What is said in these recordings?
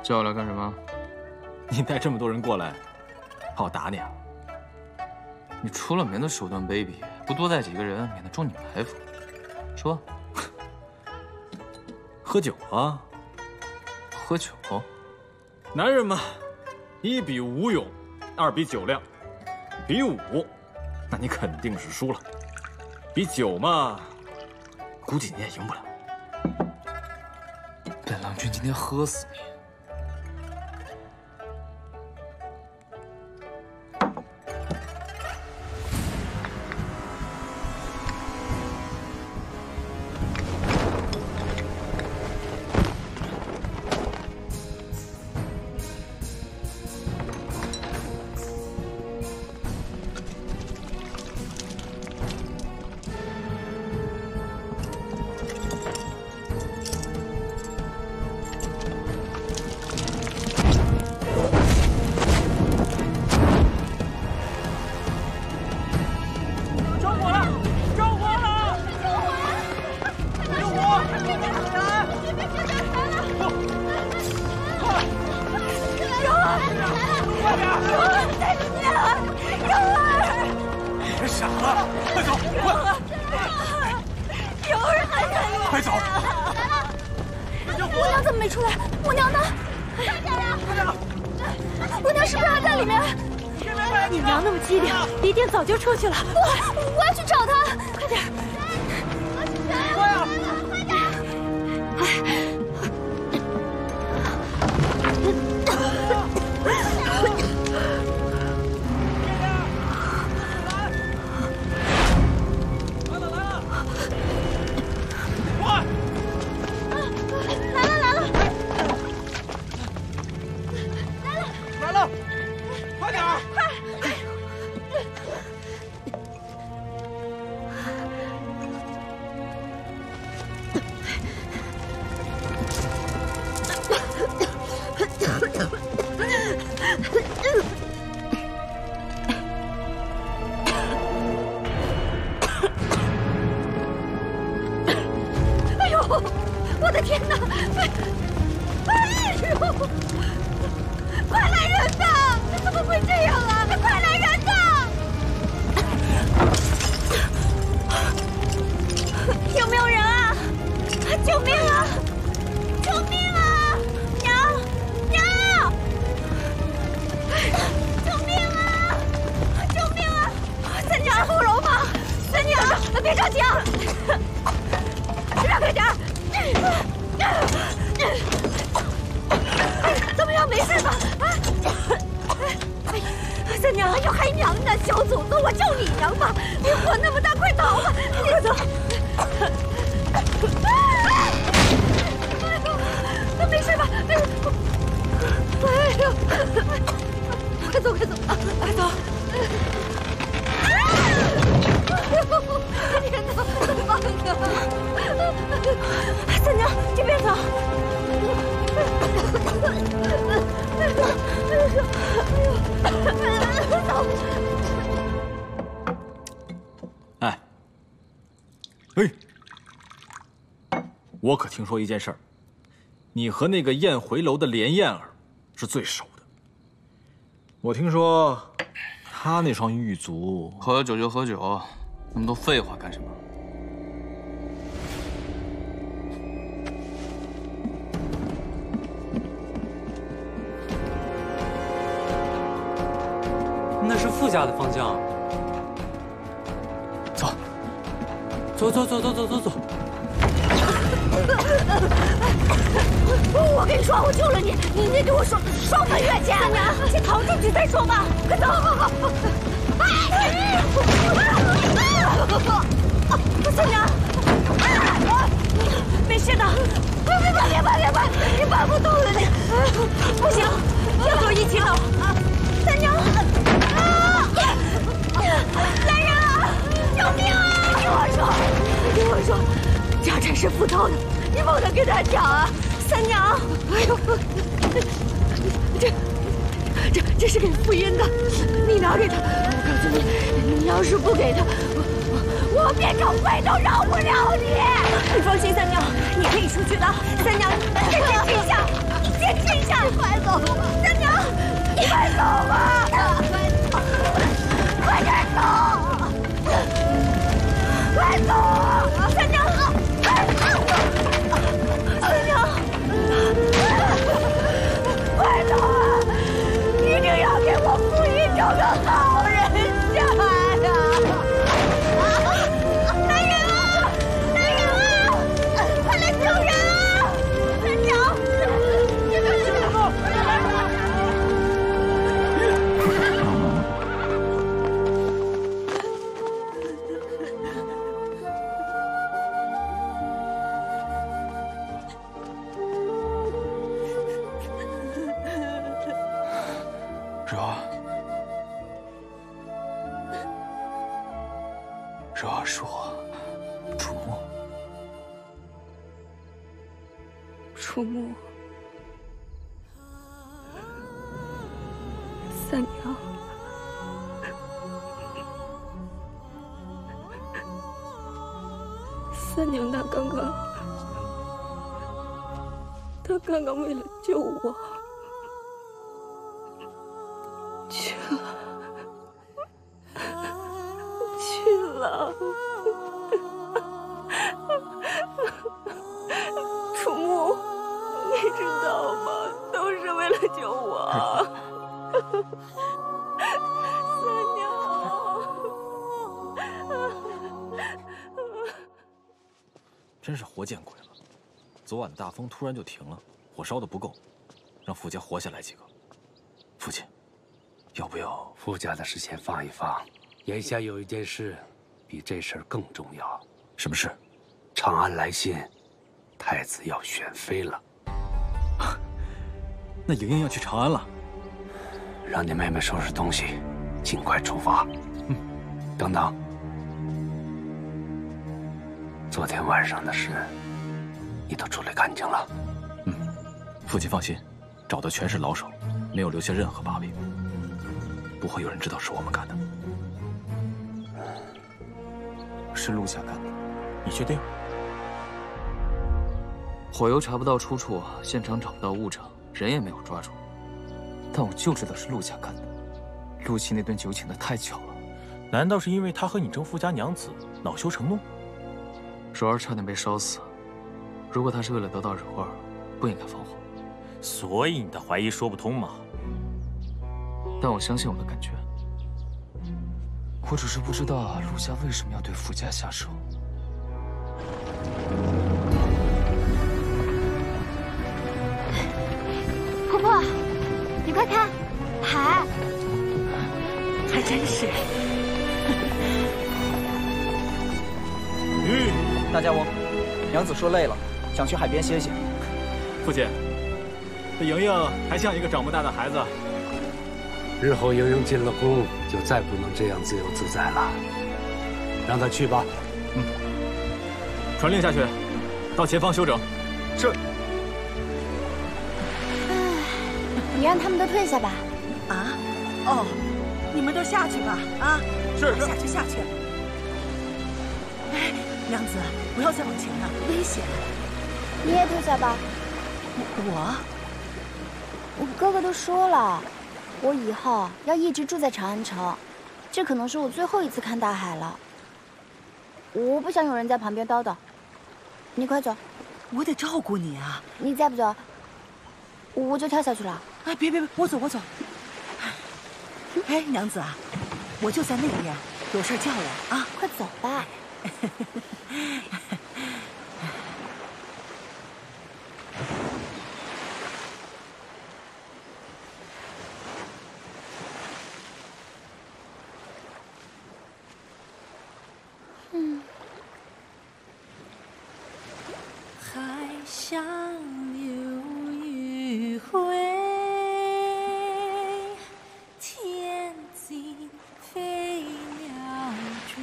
叫我来干什么？ 你带这么多人过来，怕我打你啊？ 你出了名的手段卑鄙，不多带几个人，免得中你埋伏。说， 喝酒啊？ 喝酒？ 男人嘛，1比武勇，2比酒量，比武，那你肯定是输了。比酒嘛，估计你也赢不了。 本郎君今天喝死你！ 出去了，我要去找他，快点！ 快呀！ 快点！ 我可听说一件事儿，你和那个燕回楼的连燕儿是最熟的。我听说他那双玉足， 喝酒就喝酒，那么多废话干什么？ 那是傅家的方向。 走， 走走走走走走走。 我跟你说，我救了你，你得给我双份月钱。三娘，先逃出去再说吧。快走！三娘，没事的。别搬，你搬不动了你。不行，要跟我一起走。三娘，来人啊！救命啊！听我说，家产是傅涛的，你不能跟他抢啊！三娘，哎呦，这是给傅音的，你拿给他。我告诉你，你要是不给他，我变成鬼都饶不了你。你放心，三娘，你可以出去的。三娘，先接这下，先接。 等一下，快走吧，三娘，快走吧，快点走，快走啊，三娘，三娘，快走啊！一定要给我傅姨找个好人家呀！来人啊！来人啊！快来救人啊！三娘，你们是什么？ 若是我，楚木。 楚木，三娘，三娘她刚刚为了救我去了。楚木，你知道吗？都是为了救我。三娘， 真是活见鬼了！昨晚的大风突然就停了，火烧的不够，让傅家活下来几个。父亲，要不要？ 傅家的事先放一放，眼下有一件事比这事儿更重要。 什么事？ 长安来信，太子要选妃了。 那莹莹要去长安了。 让你妹妹收拾东西，尽快出发。等等，昨天晚上的事，你都处理干净了。 父亲放心，找的全是老手，没有留下任何把柄，不会有人知道是我们干的。 是陆家干的， 你确定？ 火油查不到出处，现场找不到物证，人也没有抓住，但我就知道是陆家干的。陆琪那顿酒请的太巧了， 难道是因为他和你争富家娘子，恼羞成怒？ 柔儿差点被烧死，如果他是为了得到柔儿，不应该放火。 所以你的怀疑说不通嘛？ 但我相信我的感觉。我只是不知道陆家为什么要对傅家下手。 婆婆，你快看，海， 还真是。 大家翁，娘子说累了，想去海边歇歇。 父亲，这莹莹还像一个长不大的孩子。 日后莹莹进了宫，就再不能这样自由自在了。让她去吧。 传令下去，到前方休整。 是。 你让他们都退下吧。 啊？哦，你们都下去吧。啊， 是。 下去下去。哎，娘子，不要再往前了，危险。 你也退下吧。我哥哥都说了。我以后要一直住在长安城，这可能是我最后一次看大海了。我不想有人在旁边叨叨，你快走。 我得照顾你啊！ 你再不走，我就跳下去了。 哎，别，我走。哎，娘子啊，我就在那边，有事叫我啊！ 快走吧。 海上流余晖，天际飞鸟追，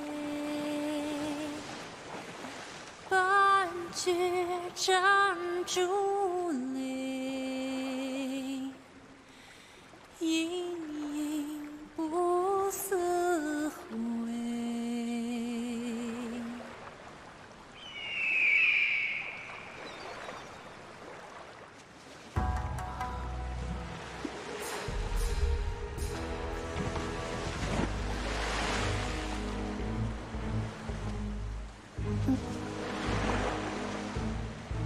半决战珠泪，盈盈不思悔。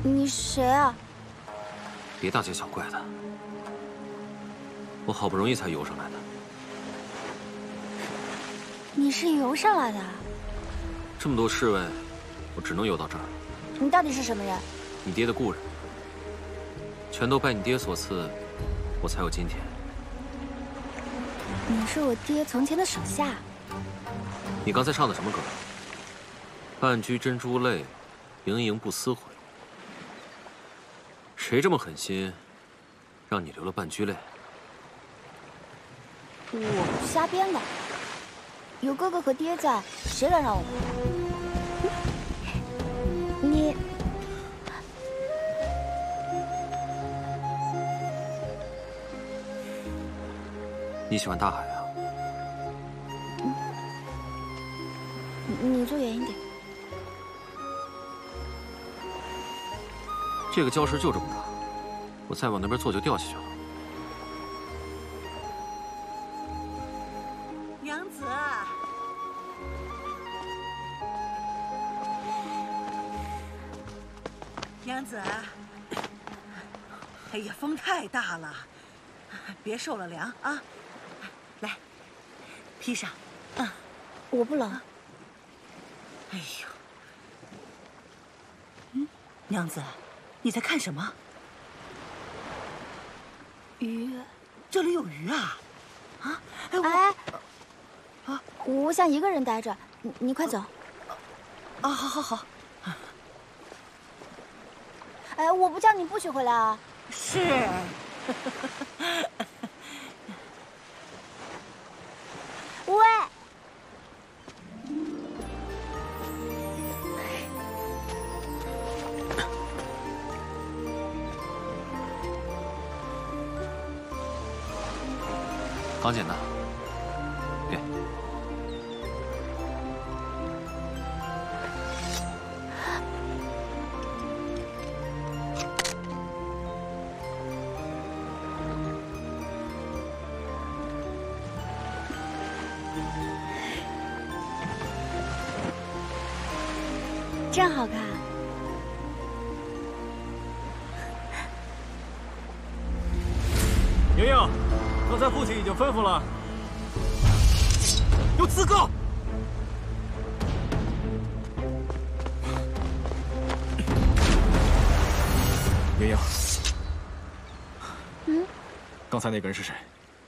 你谁啊？ 别大惊小怪的，我好不容易才游上来的。 你是游上来的？ 这么多侍卫，我只能游到这儿。 你到底是什么人？ 你爹的故人，全都拜你爹所赐，我才有今天。 你是我爹从前的手下。 你刚才唱的什么歌？半居珍珠泪，盈盈不思悔。谁这么狠心，让你流了半居泪？ 我瞎编的。有哥哥和爹在，谁敢让我哭？你。 你喜欢大海啊？ 你坐远一点。 这个礁石就这么大，我再往那边坐就掉下去了。 娘子，娘子，哎呀，风太大了，别受了凉啊！来，披上。 我不冷。 哎呦，娘子，你在看什么？ 鱼。 这里有鱼啊！啊！ 我想一个人待着，你快走。 啊，好。 哎，我不叫你不许回来啊！ 是。 喂。 刚捡的，给。 真好看。 莹莹，刚才父亲已经吩咐了，有刺客。莹莹，刚才那个人是谁？